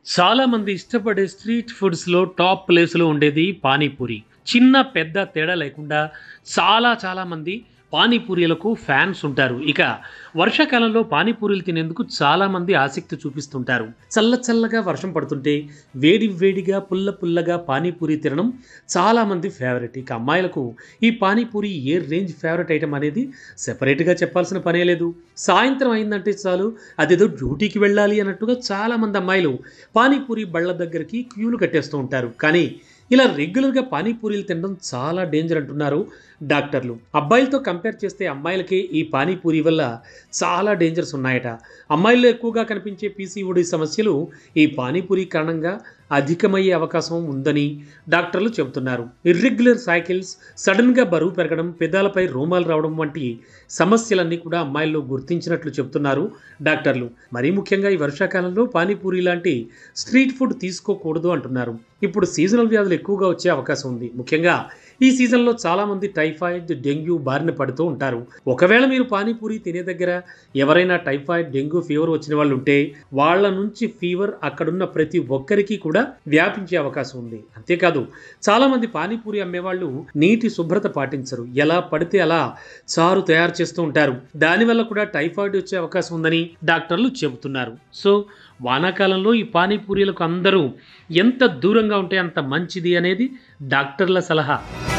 చాలా మంది ఇష్టపడే స్ట్రీట్ ఫుడ్స్‌లో టాప్ ప్లేస్‌లో ఉండేది పానీపూరి. చిన్న, పెద్ద తేడా లేకుండా చాలా మంది పానీపూరీలకు ఫ్యాన్స్ ఉంటారు. ఇక వర్షాకాలంలో పానీపూరీలు తినేందుకు చాలామంది ఆసక్తి చూపిస్తుంటారు. చల్లగా వర్షం పడుతుంటే వేడిగా, పుల్లగా పానీపూరి తినడం చాలామంది ఫేవరెట్. ఇక అమ్మాయిలకు ఈ పానీపూరి ఏ రేంజ్ ఫేవరెట్ ఐటెమ్ అనేది సెపరేట్‌గా చెప్పాల్సిన పనే లేదు. సాయంత్రం అయిందంటే చాలు అదేదో డ్యూటీకి వెళ్ళాలి అన్నట్టుగా చాలామంది అమ్మాయిలు పానీపూరి బళ్ళ దగ్గరికి క్యూలు కట్టేస్తూ ఉంటారు. కానీ ఇలా రెగ్యులర్‌గా పానీపూరీలు తినడం చాలా డేంజర్ అంటున్నారు డాక్టర్లు. అబ్బాయిలతో కంపేర్ చేస్తే అమ్మాయిలకే ఈ పానీపూరి వల్ల చాలా డేంజర్స్ ఉన్నాయట. అమ్మాయిల్లో ఎక్కువగా కనిపించే పీసీఓడీ సమస్యలు ఈ పానీపూరి కారణంగా అధికమయ్యే అవకాశం ఉందని డాక్టర్లు చెబుతున్నారు. ఇర్రెగ్యులర్ సైకిల్స్, సడన్‌గా బరువు పెరగడం, పెదాలపై రోమాలు రావడం వంటి సమస్యలన్నీ కూడా అమ్మాయిల్లో గుర్తించినట్లు చెబుతున్నారు డాక్టర్లు. మరీ ముఖ్యంగా ఈ వర్షాకాలంలో పానీపూరి లాంటి స్ట్రీట్ ఫుడ్ తీసుకోకూడదు అంటున్నారు. ఇప్పుడు సీజనల్ వ్యాధులు ఎక్కువగా వచ్చే అవకాశం ఉంది. ముఖ్యంగా ఈ సీజన్‌లో చాలామంది టైఫాయిడ్, డెంగ్యూ బారిన పడుతూ ఉంటారు. ఒకవేళ మీరు పానీపూరి తినే దగ్గర ఎవరైనా టైఫాయిడ్, డెంగ్యూ ఫీవర్ వచ్చిన వాళ్ళు ఉంటే వాళ్ళ నుంచి ఫీవర్ అక్కడున్న ప్రతి ఒక్కరికి కూడా వ్యాపించే అవకాశం ఉంది. అంతేకాదు చాలామంది పానీపూరి అమ్మేవాళ్ళు నీటి శుభ్రత పాటించరు. ఎలా పడితే అలా చారు తయారు చేస్తూ ఉంటారు. దానివల్ల కూడా టైఫాయిడ్ వచ్చే అవకాశం ఉందని డాక్టర్లు చెబుతున్నారు. సో వానాకాలంలో ఈ పానీపూరీలకు అందరూ ఎంత దూరంగా ఉంటే అంత మంచిది అనేది డాక్టర్ల సలహా.